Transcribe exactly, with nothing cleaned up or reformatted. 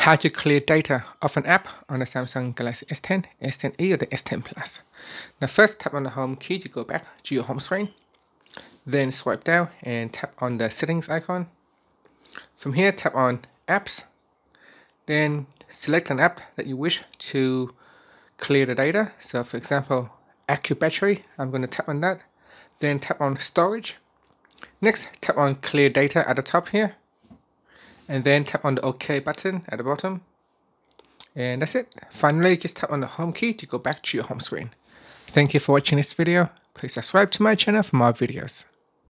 how to clear data of an app on the Samsung Galaxy S ten, S ten e or the S ten Plus. Now first tap on the home key to go back to your home screen. Then swipe down and tap on the settings icon. From here tap on apps. Then select an app that you wish to clear the data. So for example, AccuBattery, I'm going to tap on that. Then tap on storage. Next tap on clear data at the top here. And then tap on the OK button at the bottom. And that's it. Finally, just tap on the home key to go back to your home screen. Thank you for watching this video. Please subscribe to my channel for more videos.